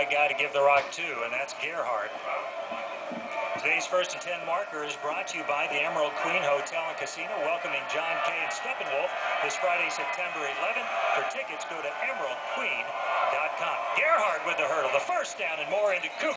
right guy to give the rock to, and that's Gerhardt. Today's First and 10 marker is brought to you by the Emerald Queen Hotel and Casino, welcoming John Kay and Steppenwolf this Friday, September 11th. For tickets, go to emeraldqueen.com. Gerhardt with the hurdle, the first down and more into Cougar.